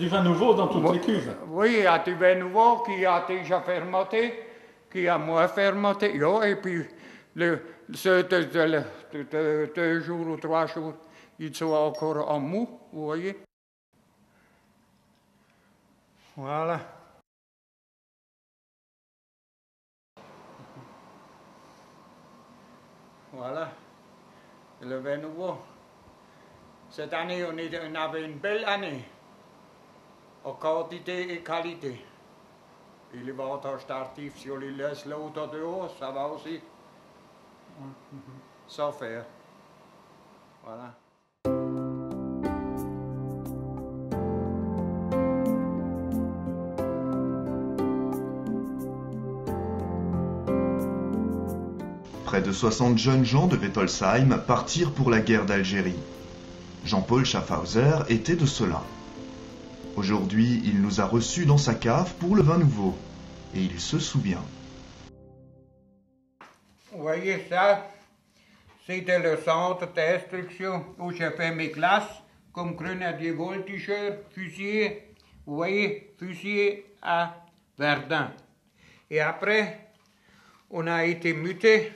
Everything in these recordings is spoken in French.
du vin nouveau dans toutes les cuves. Oui, il y a du vin nouveau qui a déjà fermenté, qui a moins fermenté. Et puis, ceux de 2 jours ou 3 jours, ils sont encore en mou, vous voyez. Voilà. Voilà, le vin nouveau. Cette année, on avait une belle année, en quantité et qualité. Et les vendanges tardives, si on les laisse là dehors, ça va aussi. Sans faire. Voilà. Près de 60 jeunes gens de Wettolsheim partirent pour la guerre d'Algérie. Jean-Paul Schaffhauser était de ceux-là. Aujourd'hui, il nous a reçus dans sa cave pour le vin nouveau. Et il se souvient. Vous voyez ça, c'était le centre d'instruction où j'ai fait mes classes comme grenadier voltigeur, fusilier. Vous voyez, fusilier à Verdun. Et après, on a été muté.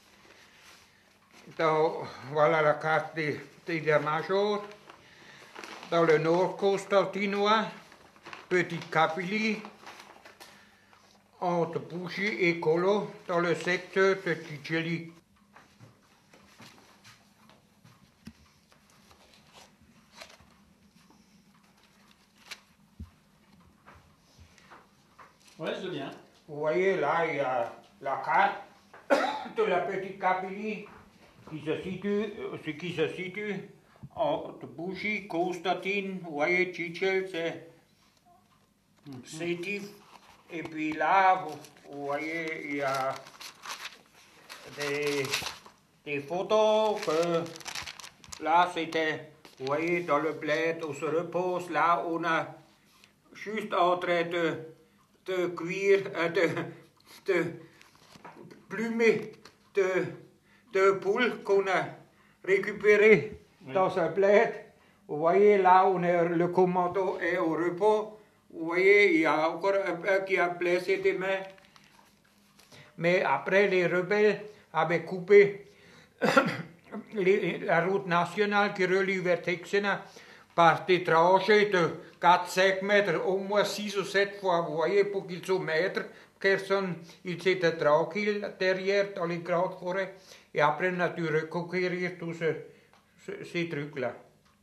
Voilà la carte des majors. Dans le nord constantinois, Petite Kabylie, entre Bougie et Kolo, dans le secteur de Tchétchénie. Oui, je viens. Vous voyez là, il y a la carte de la Petite Kabylie qui se situe entre Bougie, Constantine, vous voyez, Tchétchel, c'est Sétif. Et puis là, vous voyez, il y a des photos que là, c'était, vous voyez, dans le bled, on se repose, là, on a juste en train de cuire, de plumer de poules qu'on a récupérées dans un bled. Vous voyez, là, le commando est au repos. Vous voyez, il y a encore un qui a blessé des mains. Mais après, les rebelles avaient coupé la route nationale qui relie Vertexena par des tranchées de 4-5 mètres, au moins 6 ou 7 fois, vous voyez, pour qu'ils soient maîtres. Personne, ils étaient tranquilles derrière dans les grandes forêts. Et après, on a dû reconquérir tous ces trucs-là.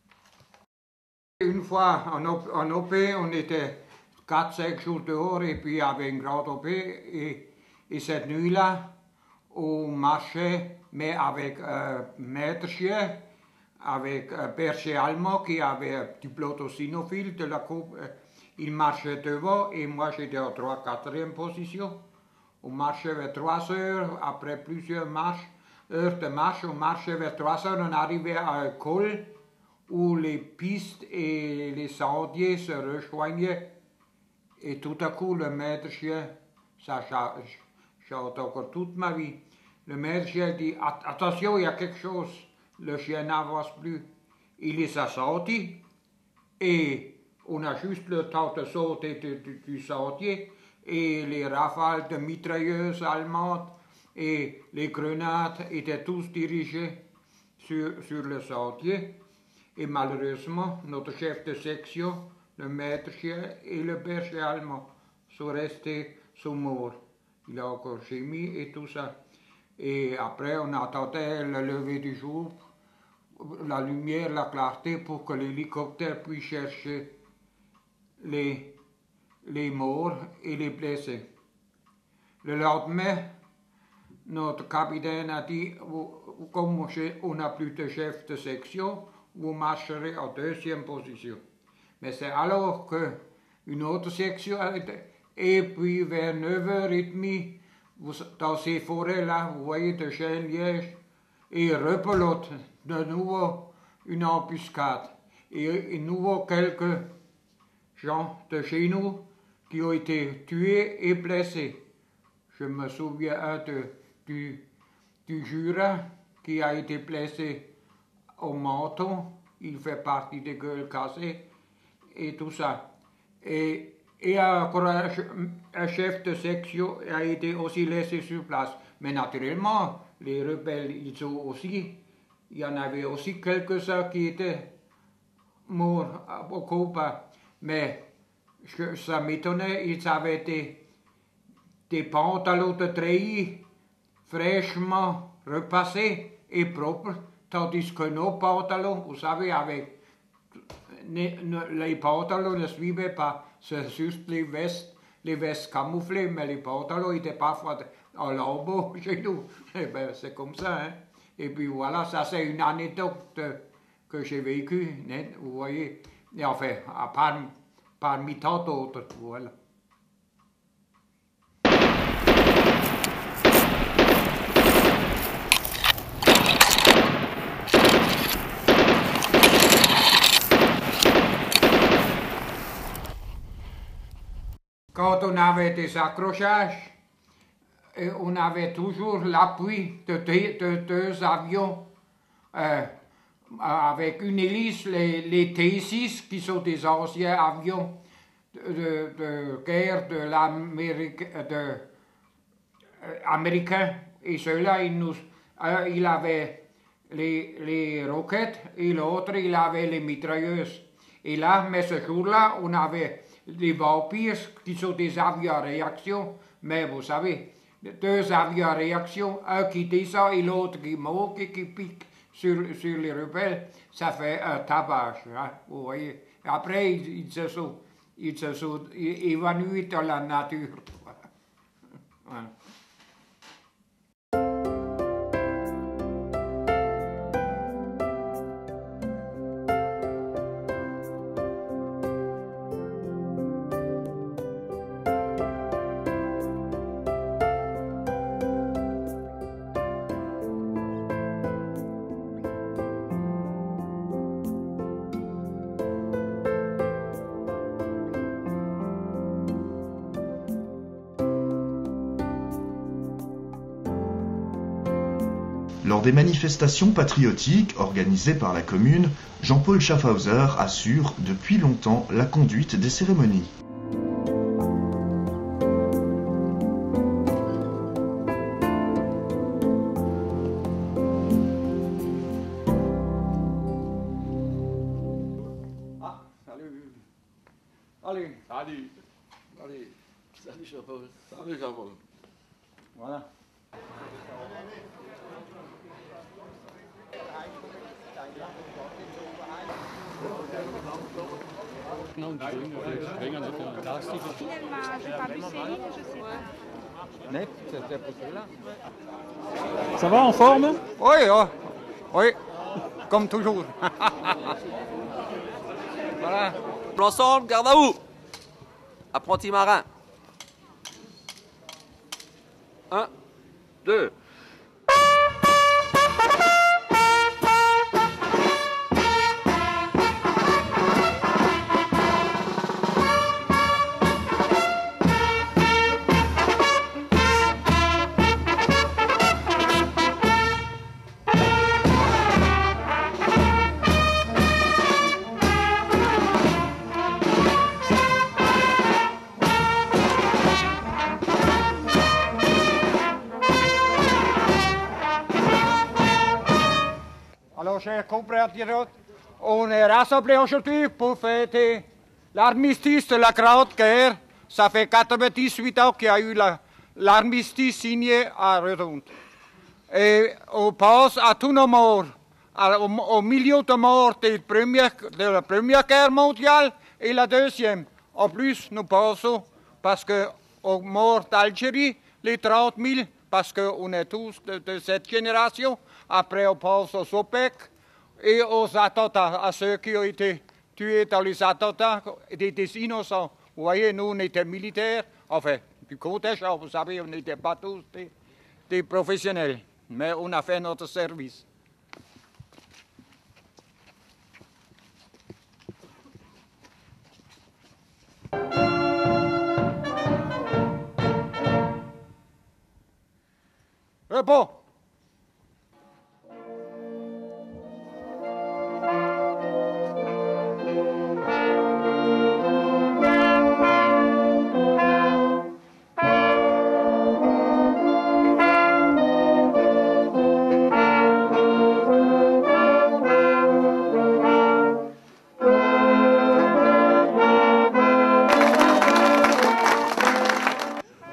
Une fois en OP, on était 4-5 jours dehors et puis il y avait une grande OP. Et cette nuit-là, on marchait, mais avec maître chien, avec un berger allemand qui avait du plotosinophile de la coupe. Il marchait devant et moi j'étais en 3-4e position. On marchait vers 3 heures, après plusieurs heures de marche, on marchait vers 3 heures, on arrivait à un col où les pistes et les sentiers se rejoignaient. Et tout à coup, le maître chien, ça chante encore toute ma vie, le maître chien dit « Attention, il y a quelque chose ». Le chien n'avance plus. Il les a sortis et on a juste le temps de sauter du sentier et les rafales de mitrailleuses allemandes et les grenades étaient tous dirigés sur le sentier. Et malheureusement, notre chef de section, le maître chien et le berger allemand sont morts. Il a encore gémi et tout ça. Et après, on attendait le lever du jour, la lumière, la clarté pour que l'hélicoptère puisse chercher les morts et les blessés. Le lendemain, notre capitaine a dit, comme on n'a plus de chef de section, vous marcherez en 2e position. Mais c'est alors qu'une autre section a été, et puis vers 9h30, dans ces forêts-là, vous voyez de chênes-lièges, et rebelote de nouveau une embuscade. Et de nouveau quelques gens de chez nous qui ont été tués et blessés. Je me souviens du Jura qui a été blessé au menton, il fait partie des gueules cassées. et tout ça. Et encore un chef de section a été aussi laissé sur place. Mais naturellement, les rebelles, ils ont aussi, il y en avait aussi quelques-uns qui étaient morts au combat. Mais ça m'étonnait, ils avaient des pantalons de treillis fraîchement repassés et propres, tandis que nos pantalons, vous savez, les pantalons ne suivaient pas, c'est juste les vestes camouflées, mais les pantalons étaient parfois en lambeaux chez nous. Et ben, c'est comme ça, hein. Et puis voilà, ça c'est une anecdote que j'ai vécue, vous voyez. Et enfin, parmi tant d'autres, voilà. Quand on avait des accrochages, on avait toujours l'appui de deux avions avec une hélice, les T-6, qui sont des anciens avions de guerre de l'Amérique, américains. Et ceux-là, il avait les roquettes et l'autre, il avait les mitrailleuses. Et là, mais ce jour-là, on avait les vampires qui sont des avions à réaction, mais vous savez, deux avions à réaction, un qui descend et l'autre qui monte et qui pique sur les rebelles, ça fait un tapage, hein, vous voyez. Après, ils se sont évanouis dans la nature. Voilà. Lors des manifestations patriotiques organisées par la commune, Jean-Paul Schaffhauser assure depuis longtemps la conduite des cérémonies. Ah, salut. Allez. Salut. Allez. Salut Jean-Paul. Salut Jean-Paul. Voilà. Finalement, j'ai pas vu Céline, je sais pas. Net, c'était pour cela. Ça va, en forme? Oui, oui, comme toujours. Voilà. L'ensemble, garde à vous. Apprenti marin. 1, 2. Alors, chers compatriotes, on est rassemblés aujourd'hui pour fêter l'armistice de la Grande Guerre. Ça fait 98 ans qu'il y a eu l'armistice signé à Redonde. Et on pense à tous nos morts, aux millions de morts de la Première Guerre mondiale et la Deuxième. En plus, nous pensons, parce qu'aux morts d'Algérie, les 30 000, parce qu'on est tous de cette génération. Après, on pense aux OPEC et aux attentats, à ceux qui ont été tués dans les attentats, des innocents. Vous voyez, nous, on était militaires, enfin, du contingent, vous savez, on n'était pas tous des professionnels, mais on a fait notre service. Repos.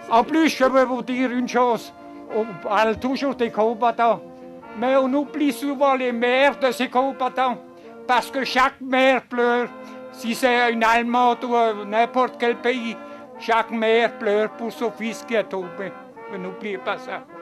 En plus, je veux vous dire une chose. On parle toujours des combattants, mais on oublie souvent les mères de ces combattants. Parce que chaque mère pleure. Si c'est une Allemande ou n'importe quel pays, chaque mère pleure pour son fils qui est tombé. N'oubliez pas ça.